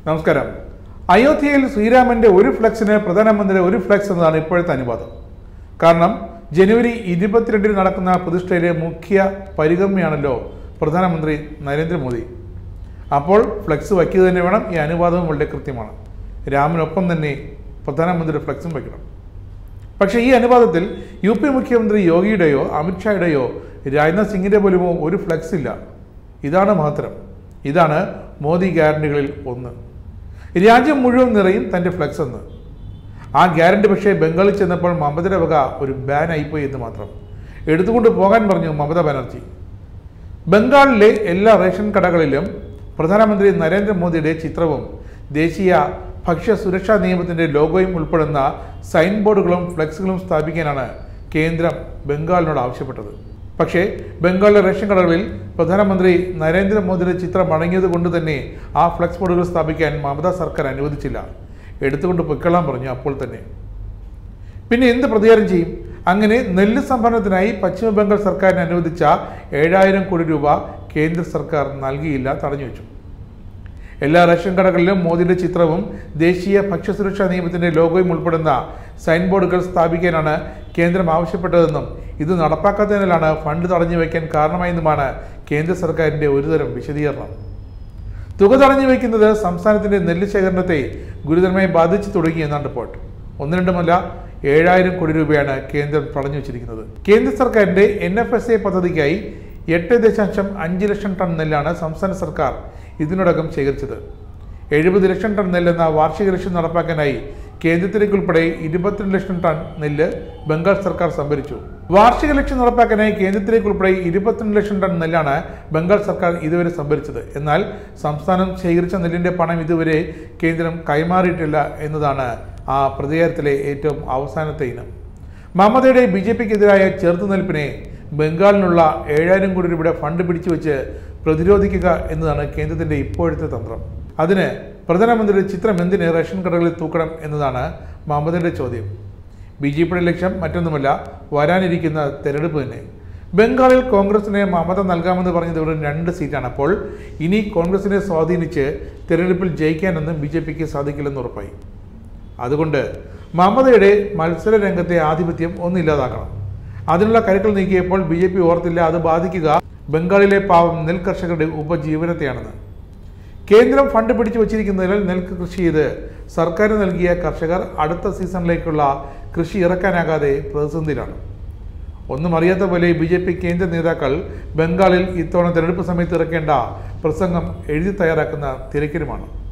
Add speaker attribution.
Speaker 1: നമസ്കാരം. അയോധ്യയിൽ ശ്രീരാമന്റെ ഒരു ഫ്ലെക്സിന് പ്രധാനമന്ത്രിയുടെ ഒരു ഫ്ലെക്സ് എന്നതാണ് ഇപ്പോഴത്തെ അനുവാദം. കാരണം ജനുവരി 22 നടക്കുന്ന പ്രതിഷ്ഠയിലെ മുഖ്യ പരികർമ്മിയാണല്ലോ പ്രധാനമന്ത്രി നരേന്ദ്രമോദി. അപ്പോൾ ഫ്ലെക്സ് വയ്ക്കുക തന്നെ വേണം. ഈ അനുവാദവും വളരെ കൃത്യമാണ്. രാമനൊപ്പം തന്നെ പ്രധാനമന്ത്രിയുടെ ഫ്ലെക്സും വയ്ക്കണം. പക്ഷേ ഈ അനുവാദത്തിൽ UP മുഖ്യമന്ത്രി യോഗിയുടെയോ അമിത്ഷായുടെയോ രാജ്നാഥ് സിംഗിന്റെ പോലുമോ ഒരു ഫ്ലെക്സ് ഇല്ല. ഇതാണ് മഹത്തരം. ഇതാണ് മോദി ഗ്യാരണ്ടികളിൽ ഒന്ന്. രാജ്യം മുഴുവൻ നിറയും തൻ്റെ ഫ്ലെക്സ് എന്ന്. ആ ഗ്യാരണ്ടി പക്ഷേ ബംഗാളിൽ ചെന്നപ്പോൾ മമതയുടെ വക ഒരു ബാൻ ആയിപ്പോയി എന്ന് മാത്രം. എടുത്തുകൊണ്ട് പോകാൻ പറഞ്ഞു മമതാ ബാനർജി. ബംഗാളിലെ എല്ലാ റേഷൻ കടകളിലും പ്രധാനമന്ത്രി നരേന്ദ്രമോദിയുടെ ചിത്രവും ദേശീയ ഭക്ഷ്യ സുരക്ഷാ നിയമത്തിൻ്റെ ലോഗോയും ഉൾപ്പെടുന്ന സൈൻ ബോർഡുകളും ഫ്ലെക്സുകളും സ്ഥാപിക്കാനാണ് കേന്ദ്രം ബംഗാളിനോട് ആവശ്യപ്പെട്ടത്. പക്ഷേ ബംഗാളിലെ റേഷൻ കടകളിൽ പ്രധാനമന്ത്രി നരേന്ദ്രമോദിയുടെ ചിത്രം അടങ്ങിയത് കൊണ്ട് തന്നെ ആ ഫ്ലെക്സ് ബോർഡുകൾ സ്ഥാപിക്കാൻ മമതാ സർക്കാർ അനുവദിച്ചില്ല. എടുത്തുകൊണ്ട് പൊയ്ക്കൊള്ളാൻ പറഞ്ഞു അപ്പോൾ തന്നെ. പിന്നെ എന്ത് പ്രതികാരം ചെയ്യും? അങ്ങനെ നെല്ല് സംഭരണത്തിനായി പശ്ചിമ ബംഗാൾ സർക്കാരിന് അനുവദിച്ച 7000 കോടി രൂപ കേന്ദ്ര സർക്കാർ നൽകിയില്ല, തടഞ്ഞു വെച്ചു. എല്ലാ റേഷൻ കടകളിലും മോദിയുടെ ചിത്രവും ദേശീയ ഭക്ഷ്യസുരക്ഷാ നിയമത്തിൻ്റെ ലോഗോയും ഉൾപ്പെടുന്ന സൈൻ ബോർഡുകൾ സ്ഥാപിക്കാനാണ് കേന്ദ്രം ആവശ്യപ്പെട്ടതെന്നും ഇത് നടപ്പാക്കാത്തതിനാലാണ് ഫണ്ട് തടഞ്ഞു വയ്ക്കാൻ കാരണമായെന്നുമാണ് കേന്ദ്ര സർക്കാരിൻ്റെ ഒരുതരം വിശദീകരണം. തുക തടഞ്ഞു വയ്ക്കുന്നത് സംസ്ഥാനത്തിൻ്റെ നെല്ല് ശേഖരണത്തെ ഗുരുതരമായി ബാധിച്ചു തുടങ്ങിയെന്നാണ് റിപ്പോർട്ട്. 1-2 7000 കോടി രൂപയാണ് കേന്ദ്രം തടഞ്ഞു വെച്ചിരിക്കുന്നത്. കേന്ദ്ര സർക്കാരിൻ്റെ NFSA പദ്ധതിക്കായി 8.5 ലക്ഷം ടൺ നെല്ലാണ് സംസ്ഥാന സർക്കാർ ഇതിനോടകം ശേഖരിച്ചത്. 70 ലക്ഷം ടൺ നെല്ലെന്ന വാർഷിക ലക്ഷ്യം നടപ്പാക്കാനായി കേന്ദ്രത്തിലേക്കുൾപ്പെടെ 22 ലക്ഷം ടൺ നെല്ല് ബംഗാൾ സർക്കാർ സംഭരിച്ചു. വാർഷിക ലക്ഷ്യം നടപ്പാക്കാനായി കേന്ദ്രത്തിലേക്കുൾപ്പെടെ 22 ലക്ഷം ടൺ നെല്ലാണ് ബംഗാൾ സർക്കാർ ഇതുവരെ സംഭരിച്ചത്. എന്നാൽ സംസ്ഥാനം ശേഖരിച്ച നെല്ലിന്റെ പണം ഇതുവരെ കേന്ദ്രം കൈമാറിയിട്ടില്ല എന്നതാണ് ആ പ്രതികാരത്തിലെ ഏറ്റവും അവസാനത്തെ ഇനം. മമതയുടെ BJPക്കെതിരായ ചെറുത്തുനിൽപ്പിനെ ബംഗാളിനുള്ള 7000 കോടി രൂപയുടെ ഫണ്ട് പിടിച്ചുവെച്ച് പ്രതിരോധിക്കുക എന്നതാണ് കേന്ദ്രത്തിൻ്റെ ഇപ്പോഴത്തെ തന്ത്രം. അതിന് പ്രധാനമന്ത്രിയുടെ ചിത്രം എന്തിന് റേഷൻ കടകളിൽ തൂക്കണം എന്നതാണ് മമതയുടെ ചോദ്യം. BJPയുടെ ലക്ഷ്യം മറ്റൊന്നുമല്ല, വരാനിരിക്കുന്ന തെരഞ്ഞെടുപ്പ് തന്നെ. ബംഗാളിൽ കോൺഗ്രസിനെ മമത നൽകാമെന്ന് പറഞ്ഞത് വെറും 2 സീറ്റാണ്. അപ്പോൾ ഇനി കോൺഗ്രസിനെ സ്വാധീനിച്ച് തെരഞ്ഞെടുപ്പിൽ ജയിക്കാനൊന്നും BJPക്ക് സാധിക്കില്ലെന്ന് ഉറപ്പായി. അതുകൊണ്ട് മമതയുടെ മത്സര രംഗത്തെ ആധിപത്യം ഒന്നില്ലാതാക്കണം. അതിനുള്ള കരുക്കൾ നീക്കിയപ്പോൾ BJP ഓർത്തില്ല അത് ബാധിക്കുക ബംഗാളിലെ പാവം നെൽ കർഷകരുടെ ഉപജീവനത്തെയാണെന്ന്. കേന്ദ്രം ഫണ്ട് പിടിച്ചു വച്ചിരിക്കുന്നതിനാൽ നെൽക്ക് കൃഷി ചെയ്ത് സർക്കാർ നൽകിയ കർഷകർ അടുത്ത സീസണിലേക്കുള്ള കൃഷി ഇറക്കാനാകാതെ പ്രതിസന്ധിയിലാണ്. ഒന്നും അറിയാത്ത പോലെ BJP കേന്ദ്ര നേതാക്കൾ ബംഗാളിൽ ഇത്തവണ തെരഞ്ഞെടുപ്പ് സമയത്ത് ഇറക്കേണ്ട പ്രസംഗം എഴുതി തയ്യാറാക്കുന്ന തിരക്കിലുമാണ്.